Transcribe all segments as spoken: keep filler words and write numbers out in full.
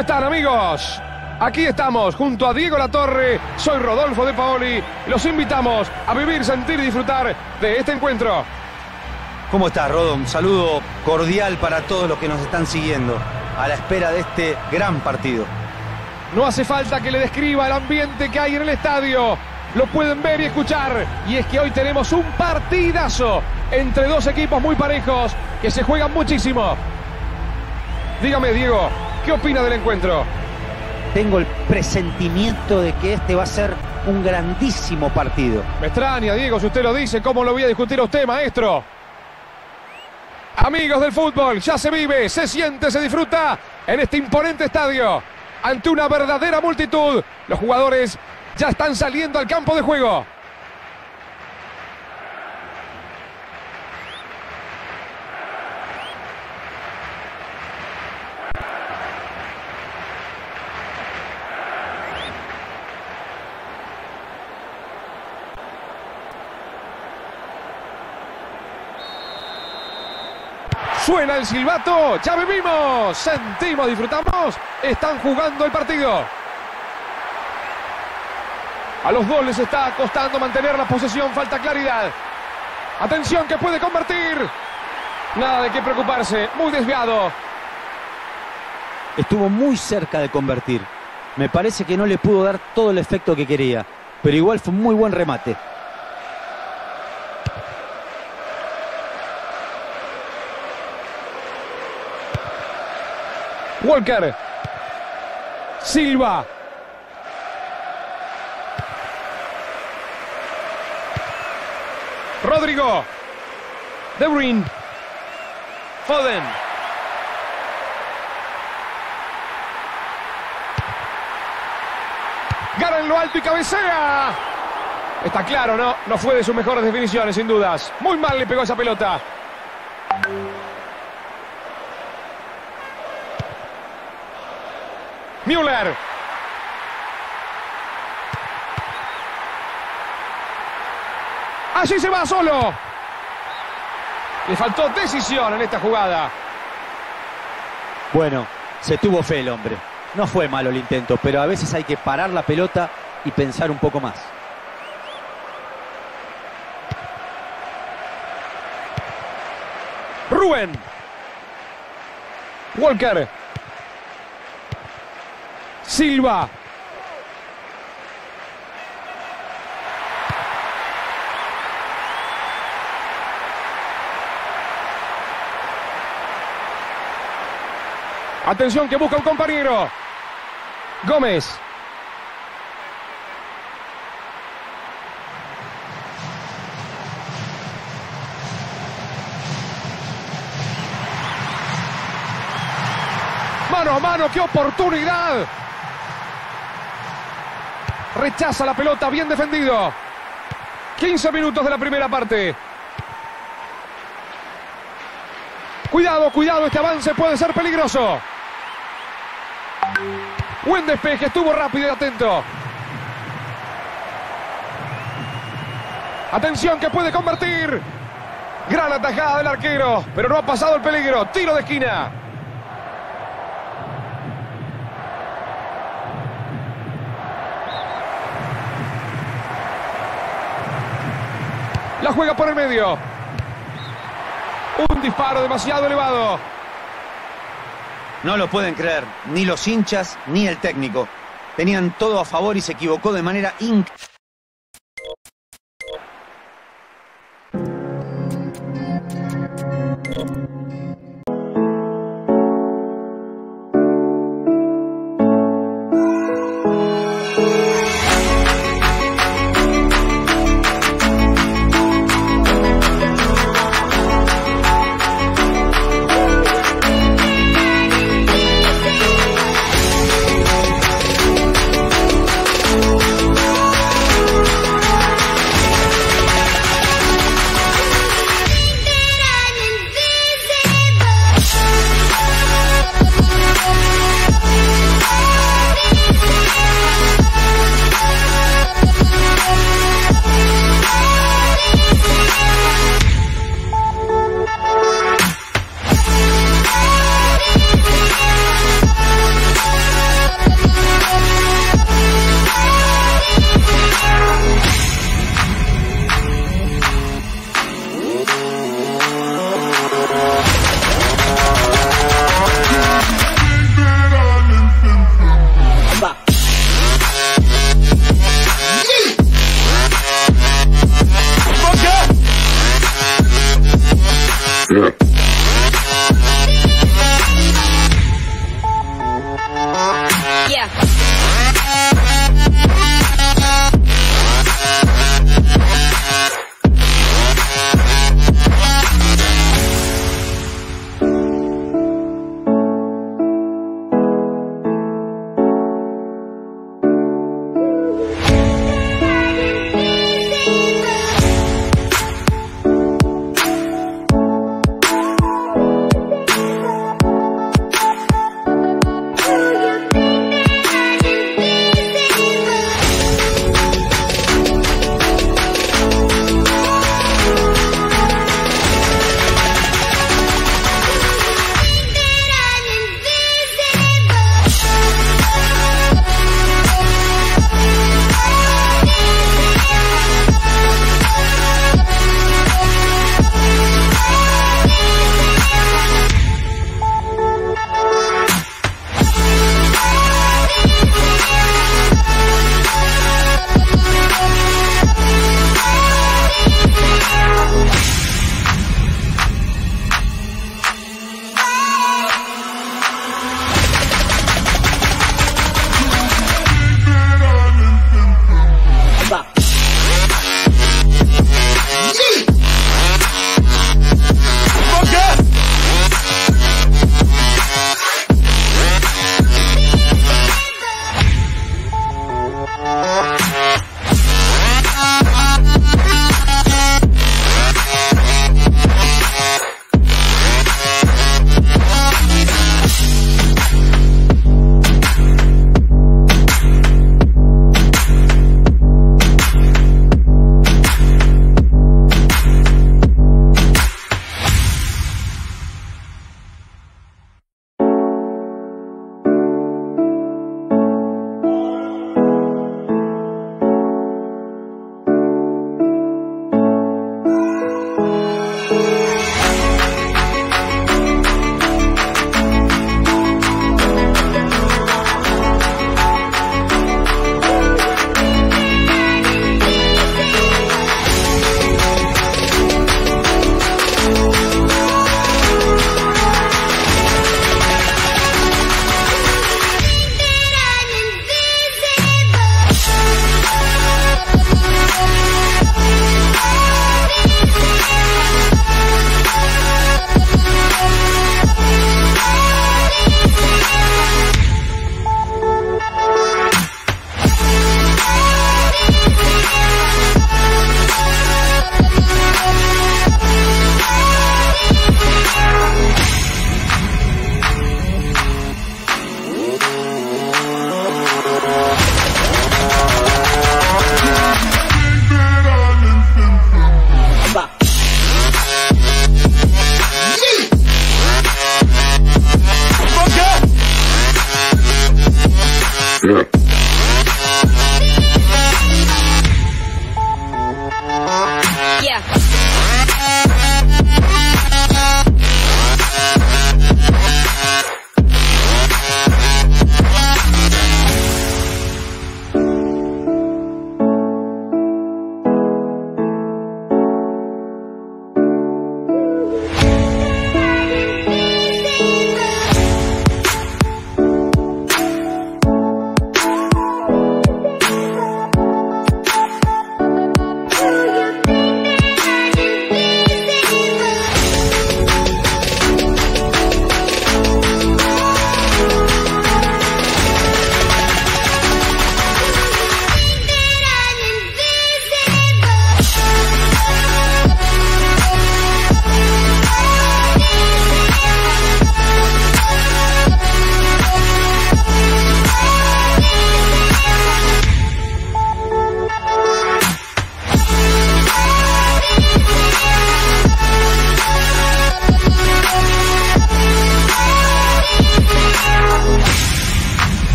están, amigos? Aquí estamos, junto a Diego Latorre. Soy Rodolfo De Paoli. Los invitamos a vivir, sentir y disfrutar de este encuentro. ¿Cómo estás, Rodo? Un saludo cordial para todos los que nos están siguiendo, a la espera de este gran partido. No hace falta que le describa el ambiente que hay en el estadio. Lo pueden ver y escuchar. Y es que hoy tenemos un partidazo entre dos equipos muy parejos que se juegan muchísimo. Dígame, Diego, ¿qué opina del encuentro? Tengo el presentimiento de que este va a ser un grandísimo partido. Me extraña, Diego, si usted lo dice. ¿Cómo lo voy a discutir a usted, maestro? Amigos del fútbol, ya se vive, se siente, se disfruta en este imponente estadio. Ante una verdadera multitud, los jugadores ya están saliendo al campo de juego. Suena el silbato, ya vivimos, sentimos, disfrutamos, están jugando el partido. A los dos les está costando mantener la posesión, falta claridad. Atención que puede convertir. Nada de qué preocuparse, muy desviado. Estuvo muy cerca de convertir. Me parece que no le pudo dar todo el efecto que quería, pero igual fue un muy buen remate. Walker. Silva. Rodrigo. De Bruyne. Foden. Gana en lo alto y cabecea. Está claro, ¿no? No fue de sus mejores definiciones, sin dudas. Muy mal le pegó esa pelota. Müller. Allí se va solo. Le faltó decisión en esta jugada. Bueno, se tuvo fe el hombre. No fue malo el intento, pero a veces hay que parar la pelota y pensar un poco más. Rubén. Walker. Silva. Atención que busca un compañero. Gómez. Mano a mano, qué oportunidad. Rechaza la pelota, bien defendido. quince minutos de la primera parte. Cuidado, cuidado, este avance puede ser peligroso. Buen despeje, estuvo rápido y atento. Atención que puede convertir. Gran atajada del arquero, pero no ha pasado el peligro. Tiro de esquina. La juega por el medio. Un disparo demasiado elevado. No lo pueden creer, ni los hinchas ni el técnico. Tenían todo a favor y se equivocó de manera increíble.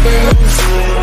Pero